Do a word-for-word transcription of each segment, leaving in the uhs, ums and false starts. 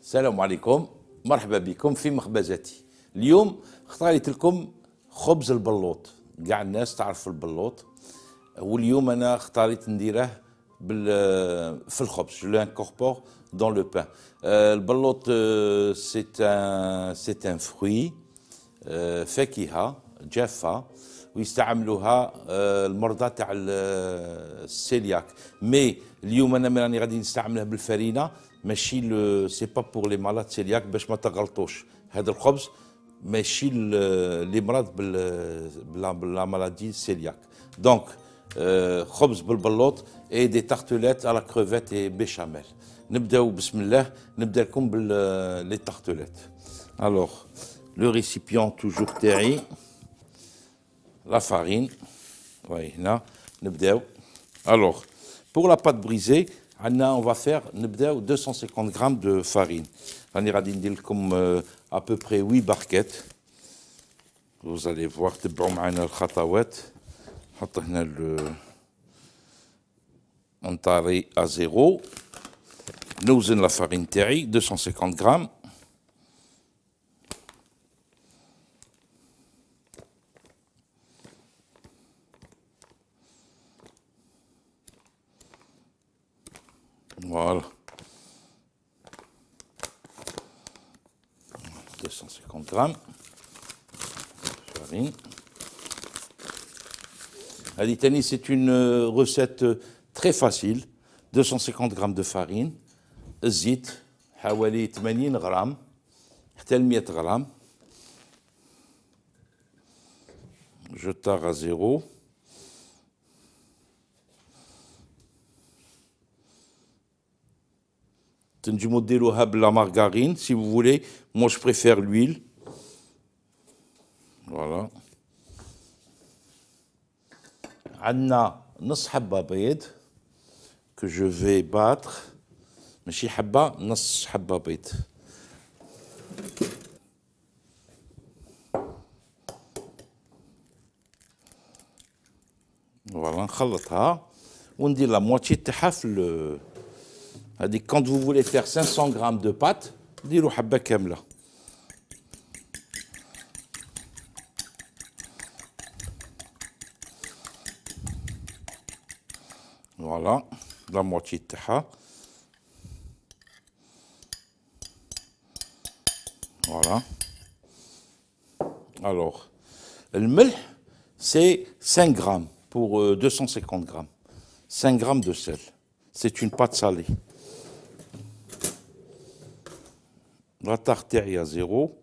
السلام عليكم، مرحبا بكم في مخبزاتي. اليوم اختاريت لكم خبز البلوط. كاع الناس تعرف البلوط، واليوم انا اختاريت نديره بال في الخبز. جو لانكوربور دون لو بان. البلوط سي ان سي ان فروي، فاكهه جافه، ويستعملوها المرضى تاع السيلياك. مي اليوم انا راني غادي نستعملها بالفرينه، ماشي سي با بور لي مالاد سيلياك باش ما تغلطوش. هذا الخبز ماشي لي مرض بلا مالادي سيلياك. دونك خبز بالبلوط اي دي تارتوليت على كروفيت اي بيشاميل. نبداو بسم الله، نبدا لكم باللي تارتوليت. الوغ لو ريسيبيون توجور تاعي، la farine, oui, là, نبداو. Alors, pour la pâte brisée, on va faire deux cent cinquante grammes de farine. راني غادي ندير لكم à peu près huit barquettes. Vous allez voir تبعوا معنا الخطوات. نحط هنا ال نطاري à zéro. نوزن la farine تاعي deux cent cinquante grammes. Voilà. deux cent cinquante grammes de farine. Allez, Tani, c'est une recette très facile. deux cent cinquante grammes de farine. الزيت حوالي ثمانين غرام حتى ل مية غرام. Je tare à zéro. تنجموا ديروها بلا margarine si vous voulez. Moi je préfère l'huile. Voilà. عندنا نص حبة بيض que je vais battre. ماشي حبة، نص حبة بيض. Voilà, نخلطها وندير لا موتشي تاعها في هذيك. quand vous voulez faire cinq cents grammes de pâte ديروا حبة كاملة. Voilà, la moitié تاعها. Voilà. Alors, الملح c'est cinq grammes pour euh, deux cent cinquante grammes. cinq grammes de sel. C'est une pâte salée. La tarte est à zéro.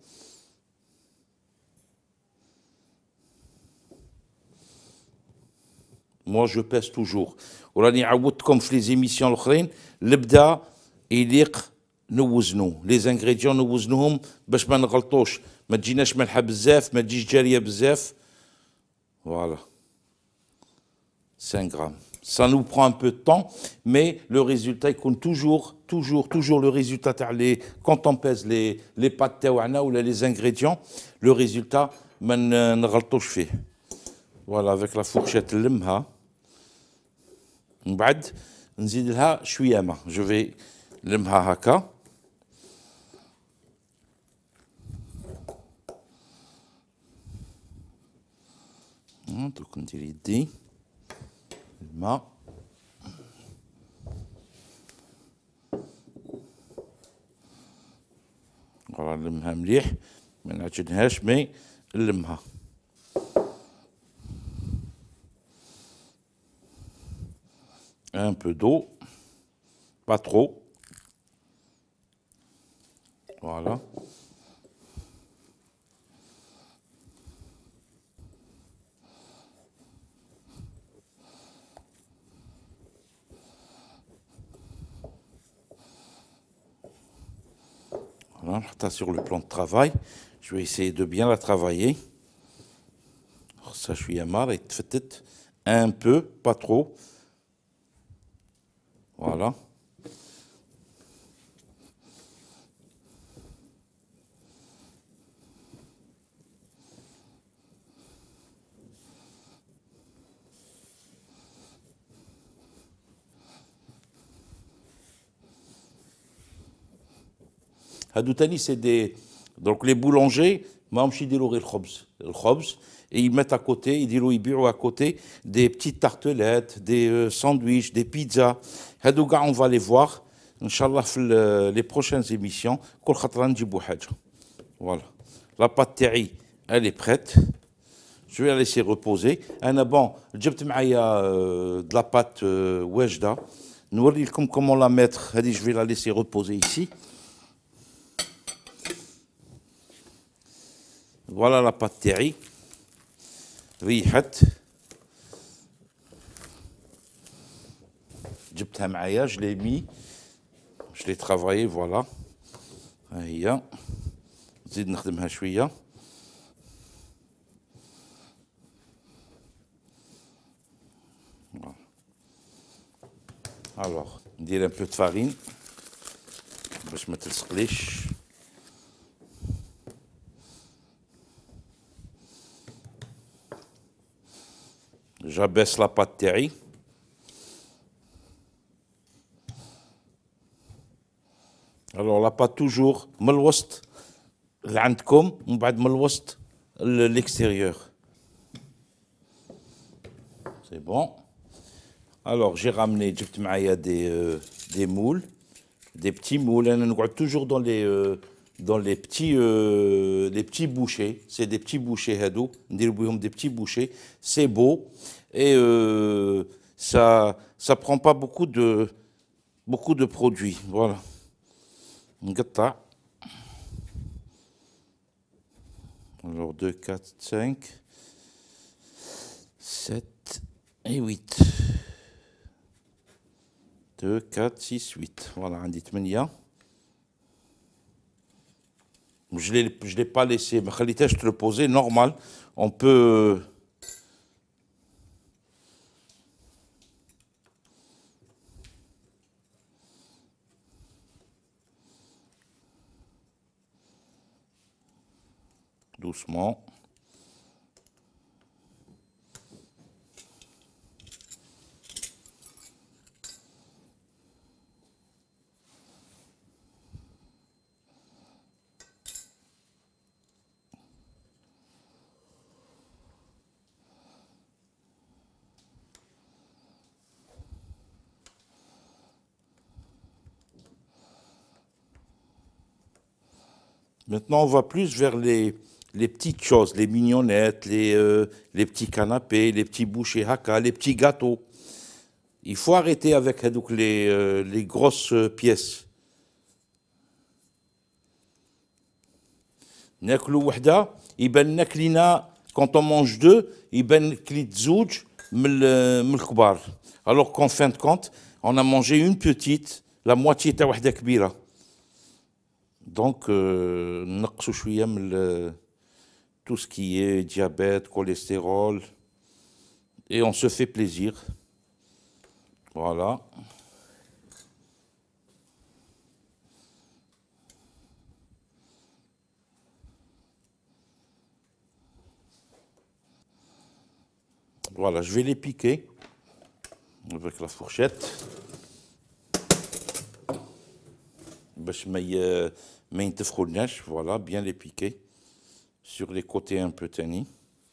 Moi, je pèse toujours. وراني عودتكم في les émissions الأخرين البدا يليق نوزنو. les ingrédients نوزنوهم باش ما نغلطوش، ما تجيناش ملحة بزاف، ما تجيش جارية بزاف. Voilà. cinq grammes. Ça nous prend un peu de temps, mais le résultat il compte toujours, toujours, toujours le résultat. Les, quand on pèse les, les pâtes taouana ou les ingrédients, le résultat, man n'غلطوش فيه. Voilà, avec la fourchette نلمها. من بعد نزيد لها شوية ماء. Je vais نلمها هكا. دوك ندير يدي الماء. فوالا نلمها مليح، ما نعجنهاش مي نلمها. Un peu d'eau, pas trop. Voilà. Voilà, nحطها sur le plan de travail. Je vais essayer de bien la travailler. Ça, je suis à marre et peut-être un peu, pas trop. Voilà. هادو تاني سي دي دونك لي بولونجي ماهمش يديروا غير الخبز الخبز et ils mettent à côté يديروا يبيعوا à côté des petites tartelettes des euh, sandwichs des pizzas هادو كاع on va les voir ان شاء الله في les prochaines émissions كل خطره نجيبوا حاجه voilà la pâte تاعي elle est prête je vais la laisser reposer انا bon جبت معايا de la pâte واجده نوري لكم comment la mettre هذه je vais la laisser reposer ici voilà la pâte تاعي ريحت جبتها معايا je l'ai mis je l'ai travaillé voilà ها هي نزيد نخدمها شويه alors ندير un peu de farine باش ما تلصقليش j'abaisse la pâte تاعي alors la pâte toujours من الوسط اللي عندكم ومن بعد من الوسط l'extérieur c'est bon alors j'ai ramené جبت معايا des euh, des moules des petits moules انا نقعد toujours dans les euh, dans les petits euh, les petits bouchées c'est des petits bouchées هادو ندير بهم des petits bouchées c'est beau et euh, ça ça prend pas beaucoup de beaucoup de produits voilà نقطع alors deux quatre cinq sept et huit deux quatre six huit voilà عندي ثمانية je l'ai je l'ai pas laissé ما خليتهاش te le poser normal on peut doucement maintenant on va plus vers les les petites choses, les mignonnettes, les, euh, les petits canapés, les petits bouchées haka, les petits gâteaux. Il faut arrêter avec donc, les, euh, les grosses pièces. ناكلو وحده يبان ناكلينا quand on mange deux يبان كلي تزوج من من الكبار alors qu'en fin de compte on a mangé une petite la moitié تاع وحده كبيره donc euh, نقصوا شويه من tout ce qui est diabète, cholestérol, et on se fait plaisir. Voilà. Voilà, je vais les piquer avec la fourchette. باش ما ما ينتفخولناش, voilà, bien les piquer. Sur les côtés un peu tannés.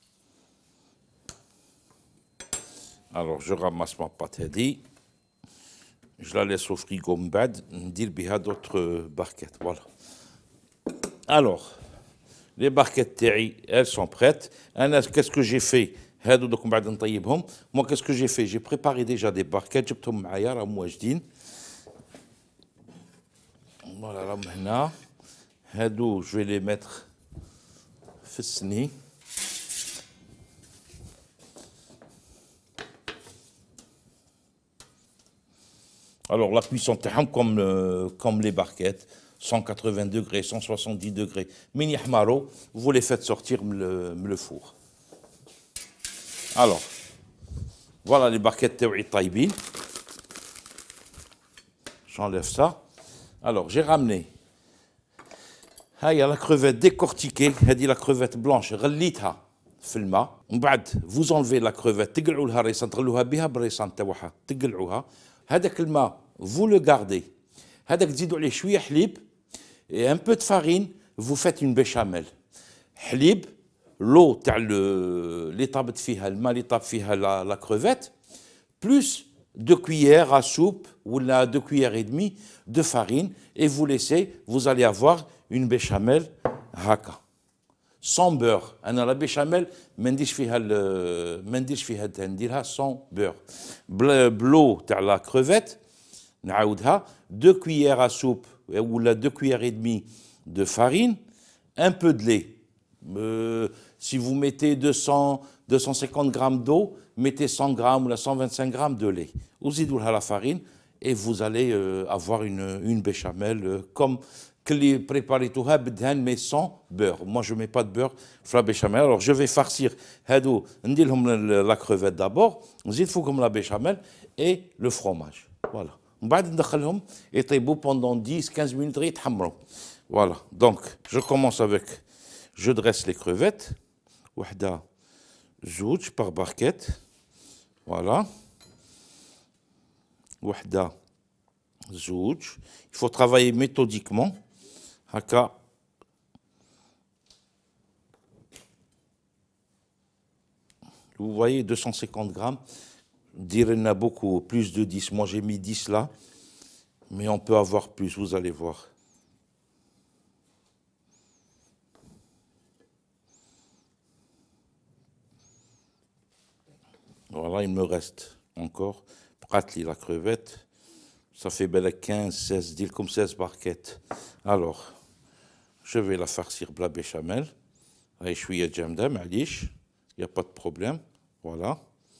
Alors je ramasse ma pâte هذه, je la laisse au frigo من بعد ندير بها d'autres barquettes. Voilà. Alors les barquettes تاعي elles sont prêtes. انا qu'est-ce que j'ai fait هادو دوك من بعد نطيبهم. Moi qu'est-ce que j'ai fait, j'ai préparé déjà des barquettes جبتهم معايا راهم واجدين. Voilà راهم هنا هادو je vais les mettre في السني. Alors la cuisson تاعهم comme euh, comme les barquettes cent quatre-vingts degrés cent soixante-dix degrés من يحمروا vous les faites sortir من le, من le four. Alors voilà les barquettes تاوعي طايبين. J'enlève ça. Alors j'ai ramené هاي la crevette décortiquée, هذه la crevette blanche غليتها في الماء ومن بعد vous enlevez la crevette تقلعوا لها الريسان تغلوها بها بالريسان تاعها تقلعوها. هذاك الماء vous le gardez. هذاك تزيدوا عليه شويه حليب et un peu de farine, vous faites une béchamel. حليب, l'eau تاع اللي طابت فيها الماء اللي طاب فيها la, la crevette, plus deux cuillères à soupe ou là deux cuillères et demie de farine et vous laissez, vous allez avoir une béchamel haka. Sans beurre. أنا la béchamel ما نديرش فيها ما نديرش فيها الدهن نديرها sans beurre. بلو تاع la crevette نعاودها deux cuillères à soupe ou là deux cuillères et demie de farine, un peu de lait. Euh, si vous mettez deux cents, deux cent cinquante grammes d'eau, mettez cent grammes ou là cent vingt-cinq grammes de lait. Ouzidoulha la farine et vous allez euh, avoir une, une béchamel euh, comme que préparez tout mais sans beurre. Moi je ne mets pas de beurre sur la béchamel. Alors je vais farcir hadou, la crevette d'abord, nzid foukom la béchamel et le fromage. Voilà. بعد ندخلهم يطيبوا pendant dix quinze minutes يتحمروا. Voilà. Donc je commence avec, je dresse les crevettes. وحدة زوج par barquette. Voilà. وحدة زوج. Il faut travailler méthodiquement. Haka. Vous voyez, deux cent cinquante grammes. Dire il y en a beaucoup, plus de dix. Moi j'ai mis dix là. Mais on peut avoir plus, vous allez voir. Voilà, il me reste encore. Pratli la crevette. Ça fait belle quinze, seize, dire comme seize barquettes. Alors, je vais la farcir bla béchamel. Allez, je suis à Djamda, Malish. Il n'y a pas de problème. Voilà.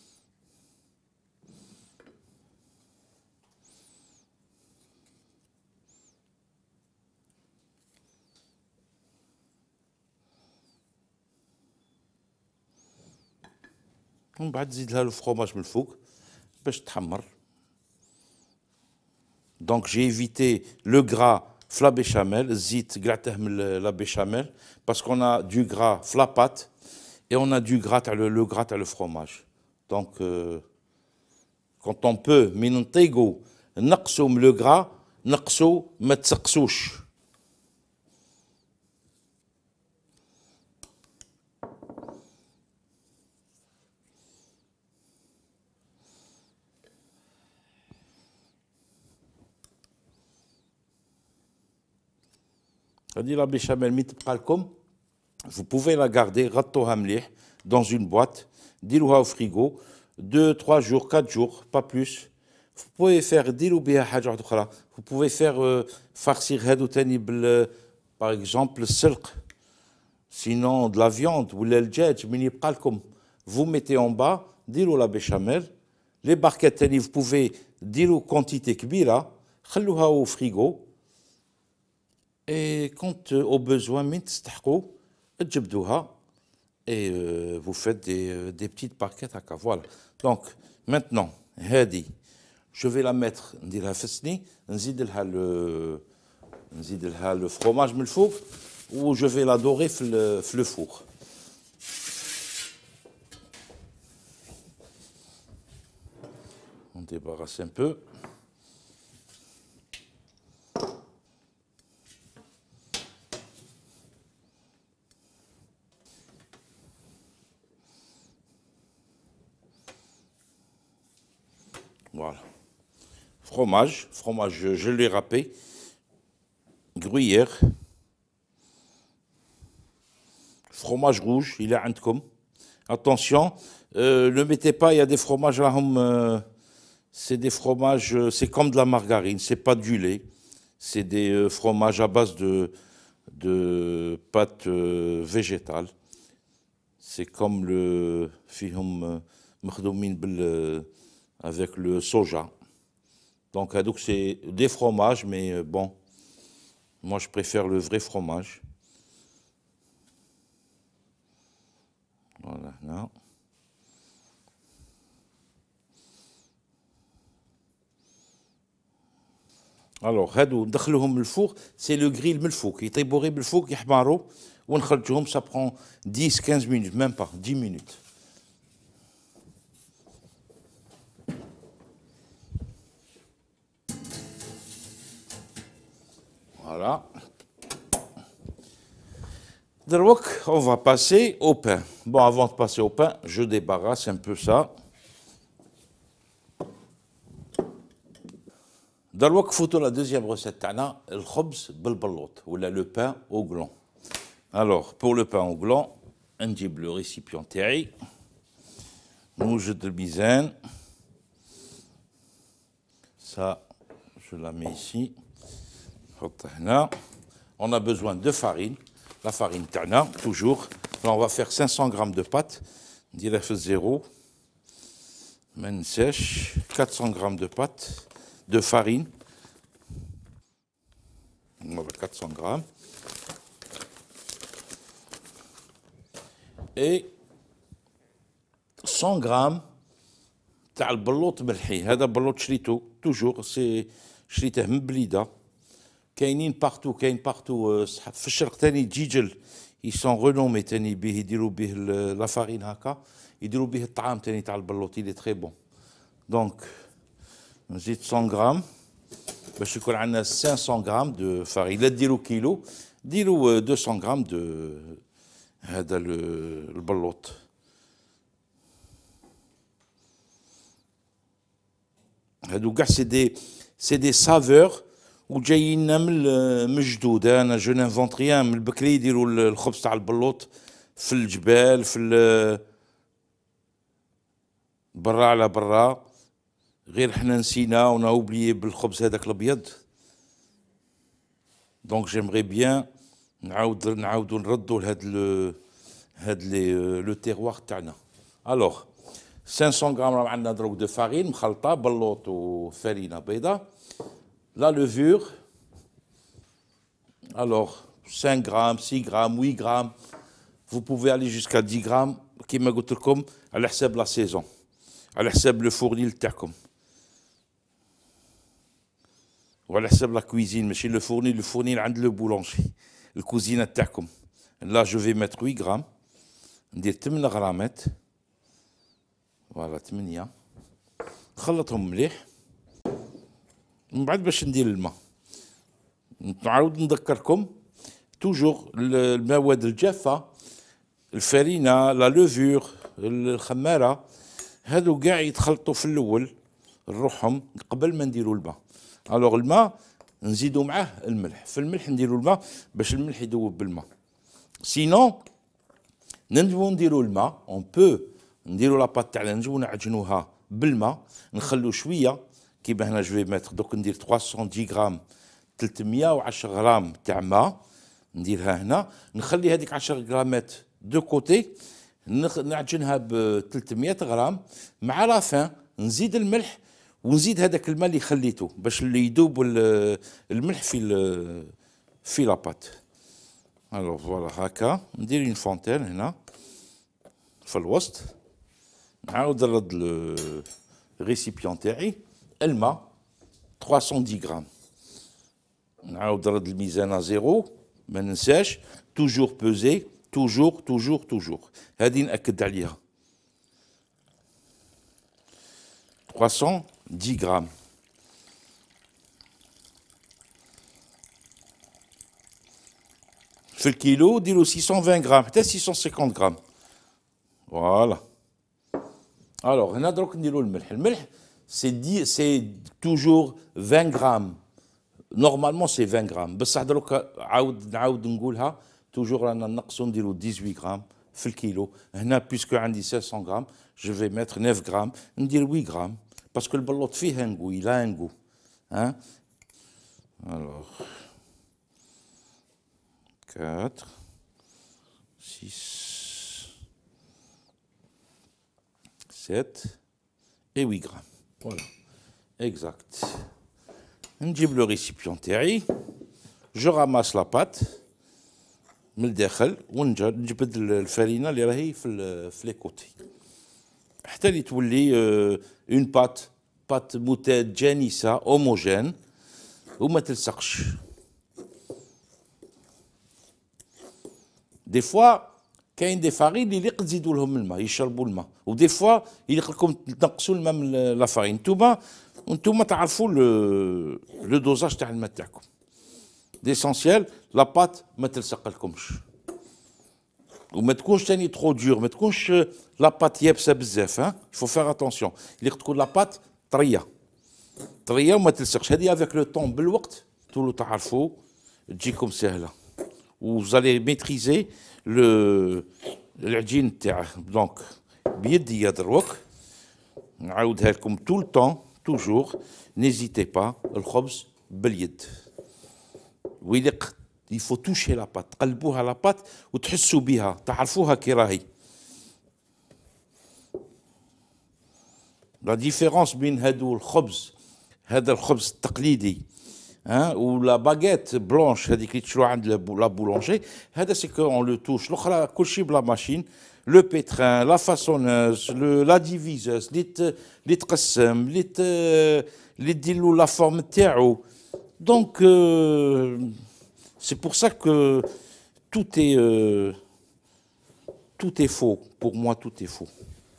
ومن بعد نزيد لها الفرomage من الفوق باش تحمر. Donc j'ai évité le gras fla béchamel, zit gratah la béchamel, parce qu'on a du gras fla pâte et on a du gras le, le gras le fromage. Donc euh, quand on peut minantego naqsou le gras, naqsou ma tsaqsouch. La béchamel vous pouvez la garder dans une boîte, dilouha au frigo, deux, trois jours, quatre jours, pas plus. Vous pouvez faire vous pouvez faire euh, farcir par exemple silk, sinon de la viande ou l'eljet, vous mettez en bas, dilou la béchamel, les barquettes vous pouvez dilou quantité kbira, khalouha au frigo. Et quand euh, au besoin, et euh, vous faites des, euh, des petites barquettes à voilà. Donc maintenant, hadi, je vais la mettre, le, le fromage ou je vais la dorer le, le four. On débarrasse un peu. Voilà. Fromage, fromage, je, je l'ai râpé. Gruyère. Fromage rouge, il est à Antkom. Attention, euh, ne mettez pas, il y a des fromages là, euh, c'est des fromages, c'est comme de la margarine, c'est pas du lait. C'est des euh, fromages à base de, de pâte euh, végétale. C'est comme le fihum mkhdoumine bel avec le soja. Donc, c'est des fromages, mais bon, moi je préfère le vrai fromage. Voilà, là. Alors, هادو ندخلوهم الفوق, c'est le grill من الفوق, يطيبوا غير بالفوق يحمروا ونخرجوهم, ça prend dix quinze minutes, même pas, dix minutes. Voilà. Donc, on va passer au pain. Bon, avant de passer au pain, je débarrasse un peu ça. دروك فوتو لا دوزيام recette تاعنا الخبز بالبلوط ولا le pain au gland. Alors, pour le pain au gland, نجيب le récipient تاعي نوجد الميزان. Ça, je la mets ici. نحطها هنا. On a besoin de farine. La farine تاعنا toujours. Là, on va faire cinq cents grammes de pâte. نديرها في الزيرو. ما ننساش quatre cents grammes de pâte. De farine, quatre cents grammes, et cent grammes تاع البلوط ملحي. هذا بلوط شريته توجور سي شريته من بليده كاينين بارتو كاين بارتو في الشرق ثاني جيجل يسون رونومي ثاني به يديروا به لا فارين هكا يديروا به الطعام ثاني تاع البلوط اللي تري بون. دونك نزيد cent grammes باش يكون عندنا cinq cents grammes de farine. لا ديروا كيلو ديروا deux cents grammes de هذا البلوط. هادو كاع سي دي سي دي سافور وجايين من الجدود. انا جو نانفونت ريان من البكري يديروا الخبز تاع البلوط في الجبال في برا على برا. غير حنا نسينا ونا اوبليي بالخبز هذاك الابيض. دونك جيمري بيان نعاود نعاودو نردو لهاد لو هاد لي لو تيروار تاعنا. الوغ cinq cents غرام راه عندنا دروك دو فارين مخلطه بلوط وفارينه بيضاء. لا لوفور الوغ cinq غرام six غرام huit غرام. vous pouvez aller jusqu'à dix غرام كيما قلت لكم على حساب لا سيزون على حساب لو فورنيل تاعكم وعلى حساب لا كويزين ماشي لو فورني لو فورني عند لو بولونجي الكوزينه تاعكم. لا جو في ميتر huit غرام ندير ثمانية غرامات فوالا ثمانية نخلطهم مليح. من بعد باش ندير الماء نعاود نذكركم توجور المواد الجافه الفارينه لا لوفور الخماره هادو كاع يتخلطوا في الاول نروحهم قبل ما نديروا الماء. الوغ الماء نزيدوا معاه الملح. في الملح نديروا الماء باش الملح يذوب بالماء. سينون ننجمو نديروا الماء اون بو نديروا لاباط تاعنا نجمو نعجنوها بالماء نخلو شويه كيما هنا جو في متر دوك ندير trois cent dix غرام ثلاثمية وعشرة غرام تاع ماء نديرها هنا. نخلي هذيك عشرة غرامات دو كوتي نعجنها ب ثلاثمية غرام. مع لا فان نزيد الملح ونزيد هذاك الماء اللي خليته باش اللي يذوب الملح في في لاباط. الوغ فوالا هكا ندير اون فونتين هنا في الوسط. نعاود نرد الريسيبيون تاعي الماء trois cent dix غرام. نعاود نرد الميزان زيرو ما ننساش توجور بوزي توجور توجور توجور. هذه نأكد عليها trois cent dix غرام. في الكيلو ديروا six cent vingt غرام حتى six cent cinquante غرام. فوالا. الوغ هنا دروك نديروا الملح. الملح سي دي سي توجور vingt غرام. نورمالمون سي vingt غرام بصح دروك عاود نعاود نقولها توجور رانا نقصوا نديروا dix-huit غرام في الكيلو. هنا بيسكو عندي cinq cents غرام جو في متر neuf غرام ندير huit غرام باسكو البلوط فيه ان غو يلا ان غو ها. الوغ quatre six sept et huit grammes. Voilà, exact. نجيب لو ريسيبيون تاعي جو راماس لا بات من الداخل ونجبد الفارينه اللي راهي في في لي كوتي حتى اللي تولي اون بات بات موتاد جانسه هوموجين وما تلصقش. دي فوا كاين دي فارين اللي تزيدوا لهم الماء يشربوا الماء ودي فوا يليق لكم تنقصوا الماء من لا فارين. نتوما نتوما تعرفوا لو دوزاج تاع الماء تاعكم. ليسونسيال لا بات ما تلصق لكمش. وما تكونش تاني ترو دور، ما تكونش لاباط يابسه بزاف. ها يفو فيغ اتونسيون، اللي تكون لاباط طريه طريه وما تلصقش. هذه افيك لو طون بالوقت تولوا تعرفوا تجيكم سهله. وزالي ميتريزي لو العجين تاعه. دونك بيدي دروك نعاودها لكم تو طون توجور. نيزيتي با الخبز باليد ويلق يفو توشي لاباط، تقلبوها لاباط وتحسوا بها تعرفوها كي راهي. لا ديفيرونس بين هادو الخبز، هذا الخبز التقليدي ها ولا باغيت بلونش هذيك اللي تشرو عند لا بولونجي، هذا سي كو اون لو توش. الاخرى كلشي بلا ماشين. لو بيتران، لا فاسونوز، لا ديفيزوز اللي اللي تقسم، اللي اللي دير له لا فورم تاعو. دونك c'est pour ça que tout est euh, tout est faux. Pour moi, tout est faux.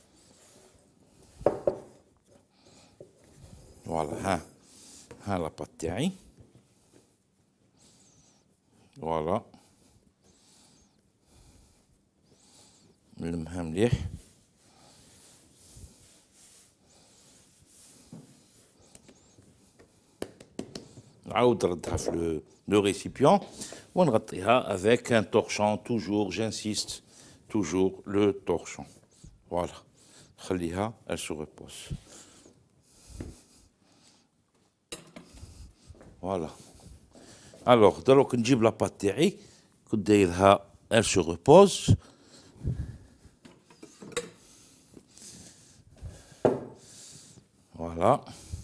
Voilà, hein, hein la pâte تاعي. Voilà. نلمها مليح. نعاود نردها في le récipient ونغطيها avec un torchon. toujours j'insiste toujours le torchon. voilà خليها elle se repose. voilà alors دروك نجيب لاباط تاعي كنت دايرها elle se repose. voilà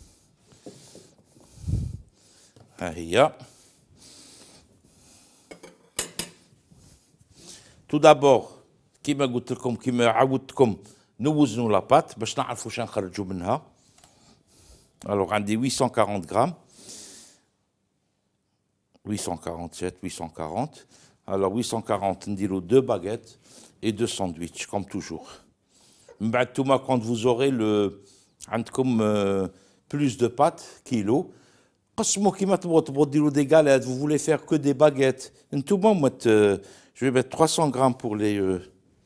ها هي. tout d'abord كيما قلت لكم كيما عودتكم نوزنوا لاباط باش نعرفوا واش نخرجوا منها. الوغ عندي huit cent quarante غرام huit cent quarante-sept huit cent quarante. alors huit cent quarante نديروا deux baguettes et deux sandwichs comme toujours. من بعد نتوما quand vous aurez le عندكم plus de pâtes كيلو قسموا كيما تبغوا. تبغوا ديروا des galettes, vous voulez faire que des baguettes نتوما مت. je vais mettre trois cents grammes pour les euh,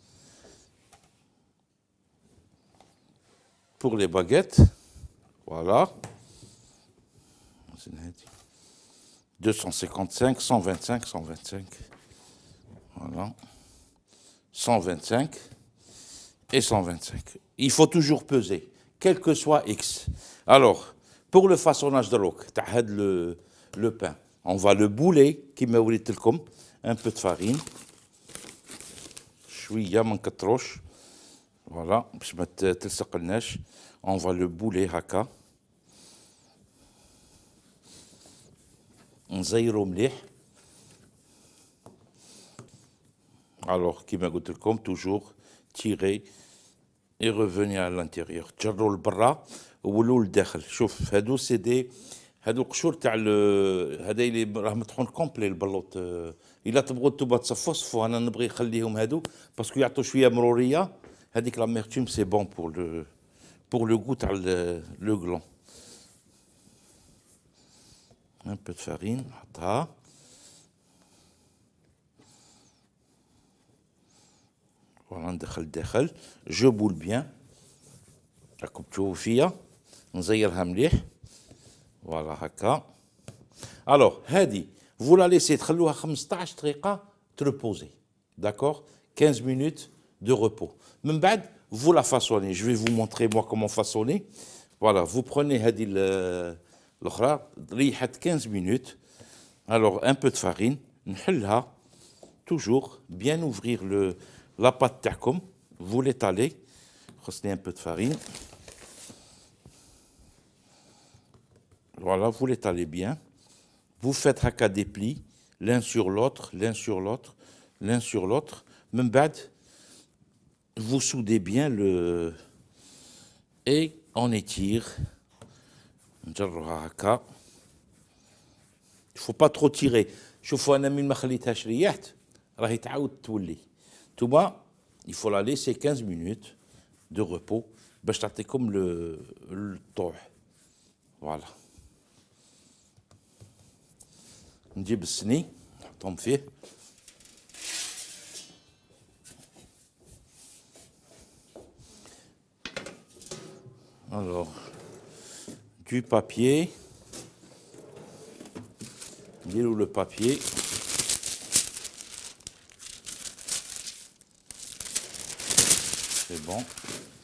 pour les baguettes. voilà deux cent cinquante-cinq cent vingt-cinq cent vingt-cinq. voilà cent vingt-cinq et cent vingt-cinq. il faut toujours peser quel que soit X. alors pour le façonnage de l'ok تاع هاد le le pain on va le bouler كيما وريت لكم. un peu de farine شويه ما نكتروش. فوالا باش ما تلصقلناش. on va le bouler هكا نزيرو مليح. alors كيما قلت لكم toujours tirer et revenir à l'intérieur. تجروا لبرا وولوا لداخل. شوف هادو سي دي هادو القشور تاع هذا اللي راه مطحون كومبلي البلوط. الا تبغوا نتوما تصفوا صفوا. انا نبغي نخليهم هادو باسكو يعطوا شويه مروريه. هذيك لاميرتوم سي بون بور لو بور لو غو تاع لو غلون. un peu de farine نحطها. فوالا ندخل الداخل. جو بول بيان راكم تشوفوا فيا نزيرها مليح. فوالا هكا. الوغ هادي vous la laissez تخلوها خمسطاش دقيقة تريبوزي. d'accord quinze minutes de repos. من بعد vous la façonnez. je vais vous montrer moi comment façonner. voilà vous prenez هادي الاخرى ريحت quinze minutes. alors un peu de farine نحلها. toujours bien ouvrir le la pâte تاعكم. vous l'étalez. خصني un peu de farine. voilà vous l'étalez bien. vous faites haka des plis l'un sur l'autre l'un sur l'autre l'un sur l'autre. من بعد vous soudez bien le et on étire. نجروها هكا. il faut pas trop tirer. شوفوا انا من ما خليتهاش ريحت راهي تعاود تولي. نتوما il faut la laisser quinze minutes de repos باش تعطيكم le الطوح. voilà نجيب السني نحطهم فيه. Alors, du papier. Dis-nous le papier. C'est bon.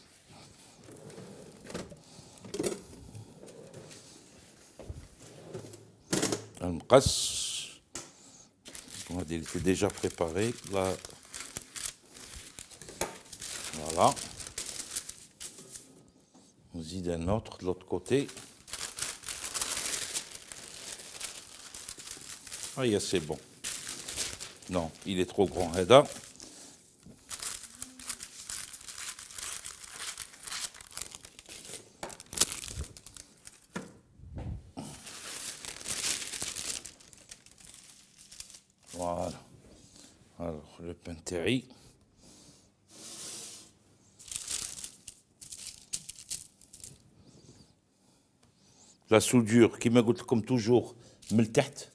Un مقص. On va dire, il était déjà préparé. Là. Voilà. On dit un autre de l'autre côté. Ah, c'est bon. Non, il est trop grand. Heda. Voilà. Alors, le pain terri. La soudure, qui me goûte comme toujours, من التحت.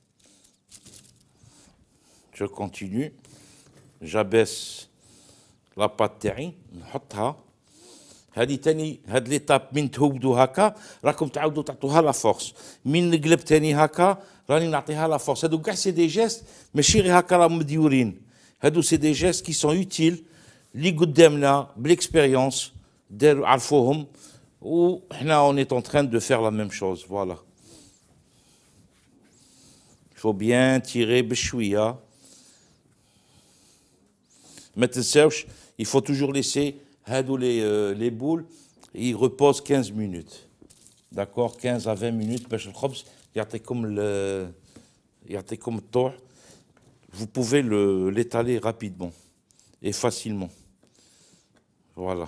Je continue. J'abaisse la pâte تاعي نحطها. هذه تاني هاد ليطاب من تهودوا هكا راكم تعاودوا تعطوها لا فورس. من نقلب تاني هكا راني نعطيها لا فورس. هادو كاع سي دي جيست ماشي غير هكا راهم مديورين. هادو سي دي جيست كي سون يوتيل اللي قدامنا بالاكسبيريونس داروا عرفوهم. وحنا on est en train de faire la même chose. Voilà. Il faut bien tirer بشويه. ما تنساوش il faut toujours laisser هادو les euh, les boules ils reposent quinze minutes. D'accord, quinze à vingt minutes باش الخبز يعطيكم ال يعطيكم الطوع. Vous pouvez le l'étaler rapidement et facilement. Voilà.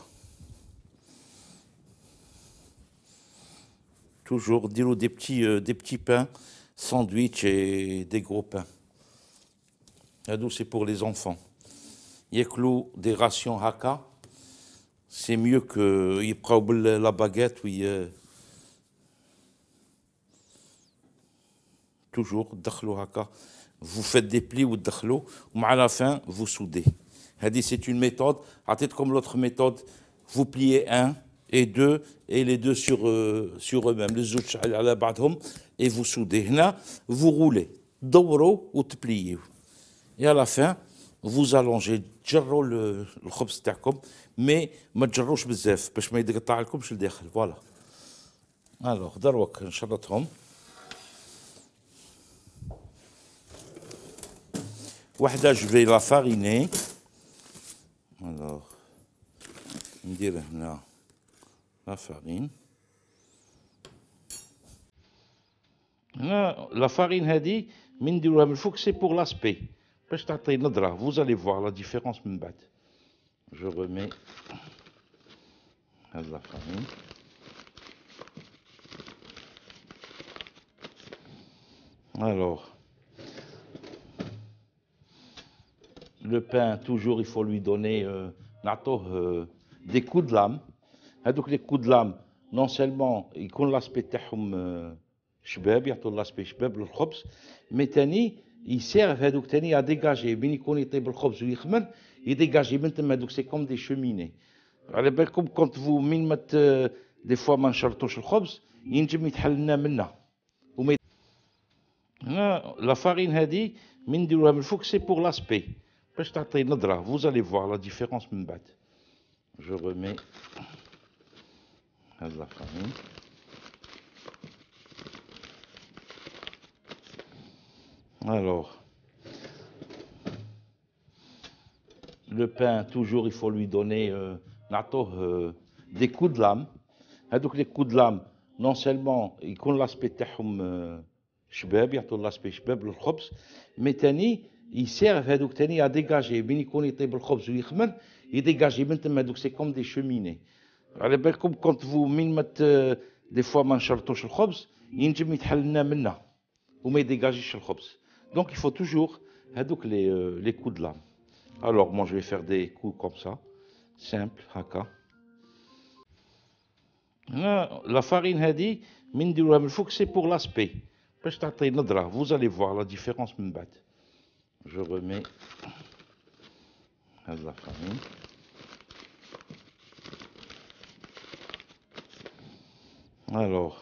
Toujours dis-le des petits euh, des petits pains sandwich et des gros pains. هادو c'est pour les enfants. ياكلوا des rations haka. C'est mieux que يبقاو la baguette وي toujours دخلوا هكا. Vous faites des plis ou تدخلوا ومع la fin vous soudez. هذه c'est une méthode. عطيتكم l'autre méthode. Vous pliez un et deux et les deux sur euh, sur eux-mêmes الزوج على بعضهم et vous soudez. هنا vous roulez دوروا وتبليوا. Et à la fin vous allongez تجروا الخبز تاعكم مي ما تجروش بزاف باش ما يتقطع لكمش لداخل. فوالا. الوغ دروك نشرطهم. وحده جو في لا فاريني. الوغ ندير هنا لا فارين. هنا لا فارين هذه من نديروها من الفوق سي بور لاسبي باش تعطي نظره. Vous allez voir la différence من بعد. Je remets la farine. Alors, le pain, toujours, il faut lui donner euh, euh, des coups de lame. Donc, les coups de lame, non seulement ils ont l'aspect تاعهم شباب, يعطوا l'aspect شباب للخبز, mais تاني ils servent هذوك تاني à dégager. بين يكون يطيب الخبز ويخمر يديجاجي من تما. دوك سي كوم دي شوميني. على بالكم كونت فو من ما دي فوا ما نشرطوش الخبز ينجم يتحل لنا منه. وما هنا لا فارين هذه من نديروها من الفوق سي بور لاسبي باش تعطي نظره. Vous allez voir la différence من بعد. Je remets la farine. Alors, le pain, toujours, il faut lui donner euh, euh, des coups de lame. Donc, les coups de lame, non seulement ils ont l'aspect تاعهم شباب, يعطوا l'aspect شباب للخبز, mais تاني ils servent هذوك تاني à dégager. بين يكون يطيب الخبز ويخمر يديجاجي من تما. دوك سي كوم دي شوميني. على بالكم كونت فو من ما دي فوا ما نشرطوش الخبز ينجم يتحل لنا منه وما يديجاجيش الخبز. Donc il faut toujours هذوك les euh, les coups de lame. Alors moi je vais faire des coups comme ça, simple هكا. هنا la farine هذه من نديروها من الفوق سي pour l'aspect باش تعطي نظره. Vous allez voir la différence من بعد. Je remets la farine. Alors,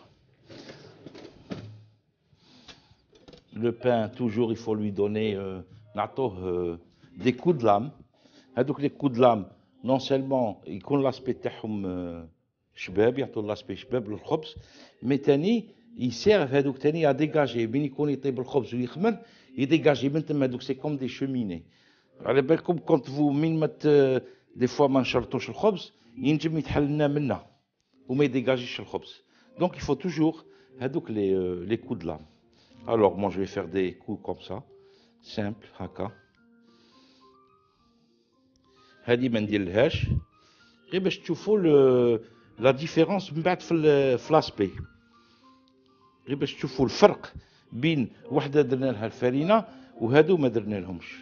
le pain, toujours, il faut lui donner euh, نعطوه des coups de lame. هذوك les coups de lame, non seulement يكون l'aspect تاعهم شباب، يعطوا l'aspect شباب للخبز، mais تاني يسيرف هذوك تاني à dégager بين يكون يطيب الخبز ويخمر، يديجاجي من تما هذوك سي كوم دي شوميني. على بالكم كنت فو من ما دي فوا ما نشرطوش الخبز ينجم يتحل لنا منه وما يديجاجيش الخبز. Donc il faut toujours هذوك les les coups de lame. Alors moi je vais faire des coups comme ça, simple هكا. هذه ما نديرلهاش غير باش تشوفوا لا ديفيرونس من بعد في في لاسبي، غير باش تشوفوا الفرق بين وحده درنا لها الفرينه وهادو ما درنا لهمش.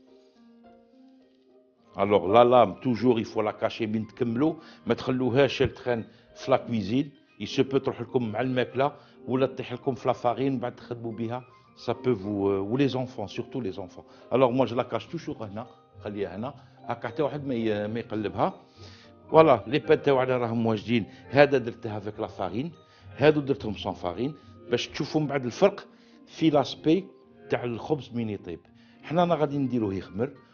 الوغ لا لام توجور يفو لا كاشي بين تكملوا، ما تخلوهاش تخان في لا كويزين، يسو بو تروح لكم مع الماكله ولا تطيح لكم في لا فارين بعد تخدموا بها، سا بو فو و لي زونفون سورتو لي زونفون. الوغ موا جو لا كاش توجور هنا، خليها هنا هكا حتى واحد ما ما يقلبها. فوالا لي بان تاوعنا راهم واجدين. هذا درتها فيك لا فارين، هادو درتهم سون فارين باش تشوفوا من بعد الفرق في لاسبي تاع الخبز من يطيب. حنا غادي نديروه يخمر